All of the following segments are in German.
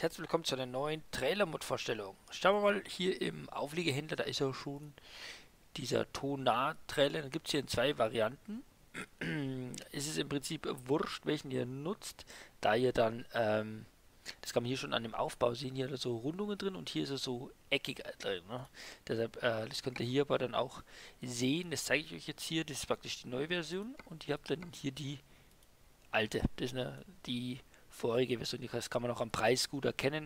herzlich willkommen zu einer neuen Trailer-Mod-Vorstellung. Schauen wir mal hier im Aufliegehändler, da ist ja schon dieser Tonar-Trailer. Da gibt es hier in zwei Varianten. Es ist im Prinzip wurscht, welchen ihr nutzt, da ihr dann, das kann man hier schon an dem Aufbau sehen, hier hat er so Rundungen drin und hier ist er so eckig drin. Ne? Deshalb, das könnt ihr hier aber dann auch sehen, das zeige ich euch jetzt hier, das ist praktisch die neue Version und ihr habt dann hier die alte, das ist die vorige Version, das kann man auch am Preis gut erkennen.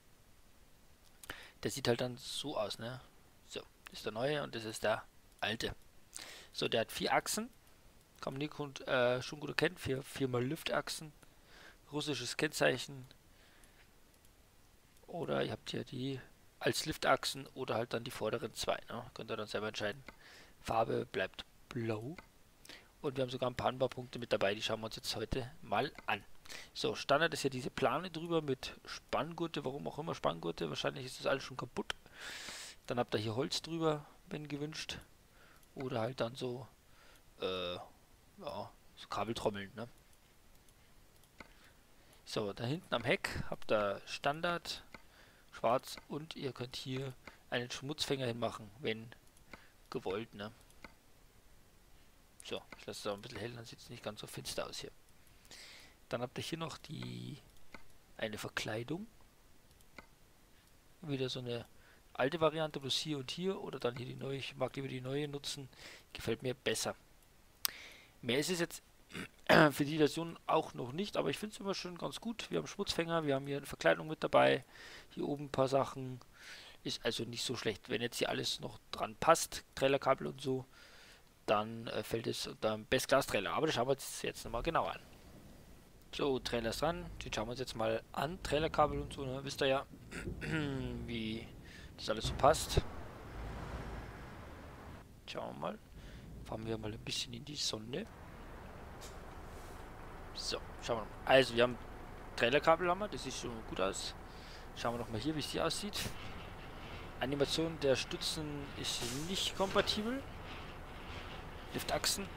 Der sieht halt dann so aus, ne? So, das ist der neue und das ist der alte. So, der hat 4 Achsen, kann man hier schon gut erkennen, viermal Lüftachsen, russisches Kennzeichen oder ihr habt hier die als Liftachsen oder halt dann die vorderen zwei, ne? Könnt ihr dann selber entscheiden. Farbe bleibt blau und wir haben sogar ein paar Anbaupunkte mit dabei, die schauen wir uns jetzt heute mal an. So, Standard ist ja diese Plane drüber mit Spanngurte, warum auch immer Spanngurte, wahrscheinlich ist das alles schon kaputt. Dann habt ihr hier Holz drüber, wenn gewünscht. Oder halt dann so, ja, so Kabeltrommeln, ne? So, da hinten am Heck habt ihr Standard, schwarz und ihr könnt hier einen Schmutzfänger hinmachen, wenn gewollt, ne? So, ich lasse es auch ein bisschen hell, dann sieht es nicht ganz so finster aus hier. Dann habt ihr hier noch eine Verkleidung. Wieder so eine alte Variante, bloß hier und hier. Oder dann hier die neue. Ich mag lieber die neue nutzen. Gefällt mir besser. Mehr ist es jetzt für die Version auch noch nicht, aber ich finde es immer schon ganz gut. Wir haben Schmutzfänger, wir haben hier eine Verkleidung mit dabei. Hier oben ein paar Sachen. Ist also nicht so schlecht. Wenn jetzt hier alles noch dran passt, Trailerkabel und so, dann fällt es unter Best-Class-Trailer. Aber das schauen wir uns jetzt nochmal genauer an. So, Trailer ist dran. Den schauen wir uns jetzt mal an. Trailerkabel und so, ne? Wisst ihr ja, wie das alles so passt. Schauen wir mal. Fahren wir mal ein bisschen in die Sonne. So, schauen wir mal. Also, wir haben Trailerkabel, haben wir. Das sieht schon gut aus. Schauen wir noch mal hier, wie es hier aussieht. Animation der Stützen ist nicht kompatibel. Liftachsen.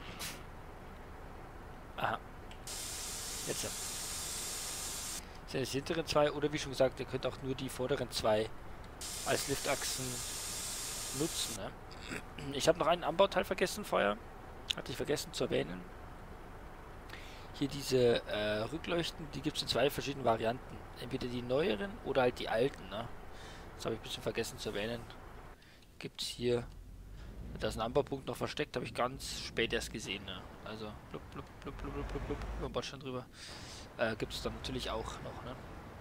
Aha. Jetzt sind es die hinteren zwei oder wie schon gesagt, ihr könnt auch nur die vorderen zwei als Liftachsen nutzen. Ne? Ich habe noch einen Anbauteil vergessen vorher. Hatte ich vergessen zu erwähnen. Hier diese Rückleuchten, die gibt es in zwei verschiedenen Varianten. Entweder die neueren oder halt die alten. Ne? Das habe ich ein bisschen vergessen zu erwähnen. Gibt es hier. Da ist ein Anbaupunkt noch versteckt, habe ich ganz spät erst gesehen. Ne? Also, blub, blub, blub, blub, blub, blub, blub, über Bordstein drüber. Gibt es dann natürlich auch noch. Ne?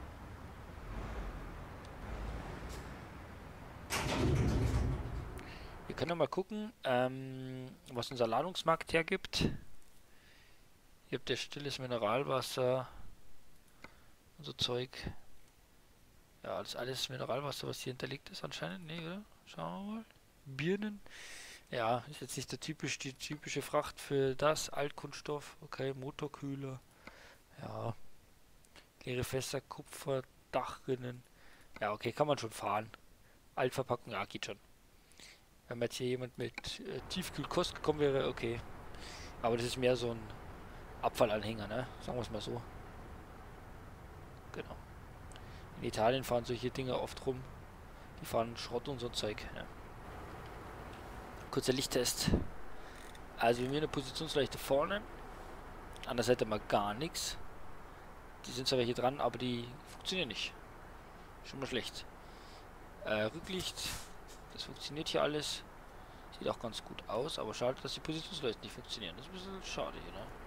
Wir können ja mal gucken, was unser Ladungsmarkt hergibt. Hier habt ihr stilles Mineralwasser und so Zeug. Ja, das ist alles Mineralwasser, was hier hinterlegt ist anscheinend. Nee, oder? Schauen wir mal. Birnen. Ja, ist jetzt nicht die typische Fracht für das. Altkunststoff, okay, Motorkühler. Ja, leere Fässer, Kupfer, Dachrinnen. Ja, okay, kann man schon fahren. Altverpackung, ja, geht schon. Wenn jetzt hier jemand mit Tiefkühlkost gekommen wäre, okay. Aber das ist mehr so ein Abfallanhänger, ne? Sagen wir es mal so. Genau. In Italien fahren solche Dinge oft rum. Die fahren Schrott und so Zeug. Ja. Kurzer Lichttest. Also wir haben hier eine Positionsleuchte vorne. An der Seite mal gar nichts. Die sind zwar hier dran, aber die funktionieren nicht. Schon mal schlecht. Rücklicht. Das funktioniert hier alles. Sieht auch ganz gut aus, aber schade, dass die Positionsleuchten nicht funktionieren. Das ist ein bisschen schade hier, ne?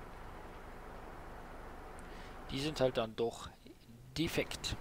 Die sind halt dann doch defekt.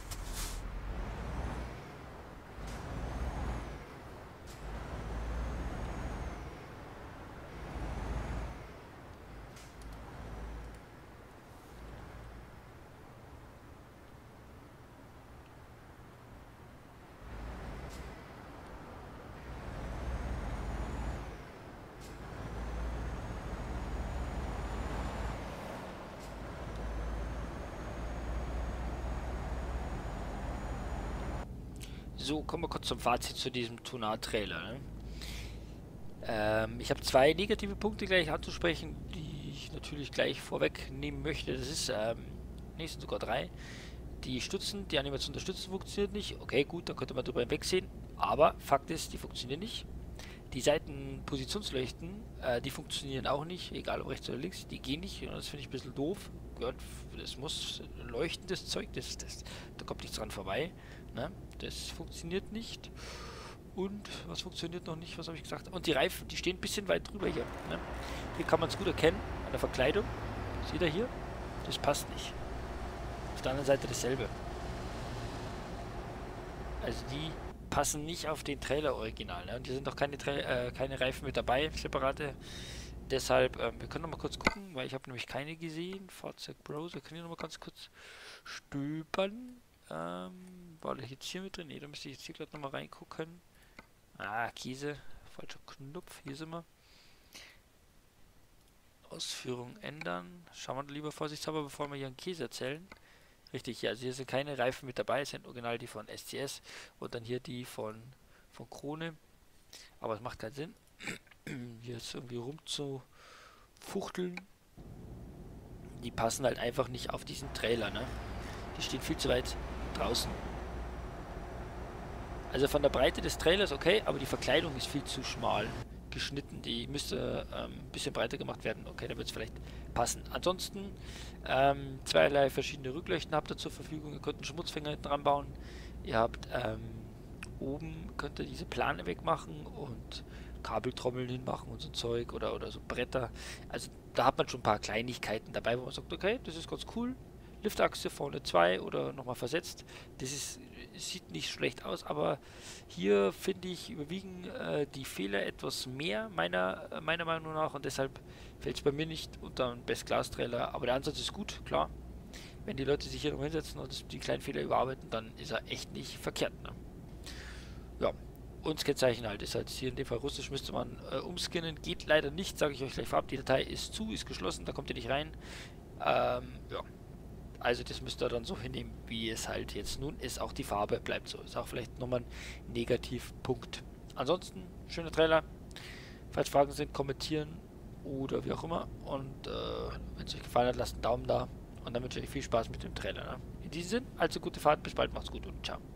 So, kommen wir kurz zum Fazit zu diesem Tonar-Trailer. Ne? Ich habe zwei negative Punkte gleich anzusprechen, die ich natürlich gleich vorwegnehmen möchte. Das ist, nee, sind sogar drei. Die Stützen, die Animation der Stützen funktioniert nicht. Okay, gut, da könnte man drüber hinwegsehen. Aber Fakt ist, die funktionieren nicht. Die Seitenpositionsleuchten, die funktionieren auch nicht, egal ob rechts oder links. Die gehen nicht. Und das finde ich ein bisschen doof. Das muss leuchtendes Zeug, da kommt nichts dran vorbei. Ne? Das funktioniert nicht. Und was funktioniert noch nicht? Was habe ich gesagt? Und die Reifen, die stehen ein bisschen weit drüber hier. Ne? Hier kann man es gut erkennen an der Verkleidung. Seht ihr hier? Das passt nicht. Auf der anderen Seite dasselbe. Also die passen nicht auf den Trailer original. Ne? Und hier sind auch keine Reifen mit dabei, separate. Deshalb, wir können noch mal kurz gucken, weil ich habe nämlich keine gesehen. Fahrzeugbrowser, können wir noch mal ganz kurz stöbern. War das jetzt hier mit drin? Ne, da müsste ich jetzt hier gleich noch mal reingucken. Ah, Käse. Falscher Knopf. Hier sind wir. Ausführung ändern. Schauen wir lieber vorsichtshalber, bevor wir hier einen Käse erzählen. Richtig, ja, also hier sind keine Reifen mit dabei. Es sind original die von SCS und dann hier die von Krone. Aber es macht keinen Sinn, hier jetzt irgendwie rumzufuchteln. Die passen halt einfach nicht auf diesen Trailer, ne? Die stehen viel zu weit draußen. Also von der Breite des Trailers okay, aber die Verkleidung ist viel zu schmal geschnitten. Die müsste ein bisschen breiter gemacht werden. Okay, da wird es vielleicht passen. Ansonsten zweierlei verschiedene Rückleuchten habt ihr zur Verfügung. Ihr könnt einen Schmutzfänger hinten ranbauen. Ihr habt oben könnt ihr diese Plane wegmachen und Kabeltrommeln hinmachen und so Zeug oder so Bretter. Also da hat man schon ein paar Kleinigkeiten dabei, wo man sagt, okay, das ist ganz cool. Liftachse vorne 2 oder nochmal versetzt. Sieht nicht schlecht aus, aber hier finde ich überwiegen die Fehler etwas mehr, meiner Meinung nach, und deshalb fällt es bei mir nicht unter einen Best-Class-Trailer. Aber der Ansatz ist gut, klar. Wenn die Leute sich hier noch hinsetzen und die kleinen Fehler überarbeiten, dann ist er echt nicht verkehrt. Ne? Ja, und das Kennzeichen halt ist halt hier in dem Fall russisch, müsste man umskinnen. Geht leider nicht, sage ich euch gleich vorab. Die Datei ist geschlossen, da kommt ihr nicht rein. Ja. Also das müsst ihr dann so hinnehmen, wie es halt jetzt nun ist. Auch die Farbe bleibt so. Ist auch vielleicht nochmal ein Negativpunkt. Ansonsten, schöner Trailer. Falls Fragen sind, kommentieren oder wie auch immer. Und wenn es euch gefallen hat, lasst einen Daumen da. Und dann wünsche ich euch viel Spaß mit dem Trailer. Ne? In diesem Sinn, also gute Fahrt, bis bald, macht's gut und ciao.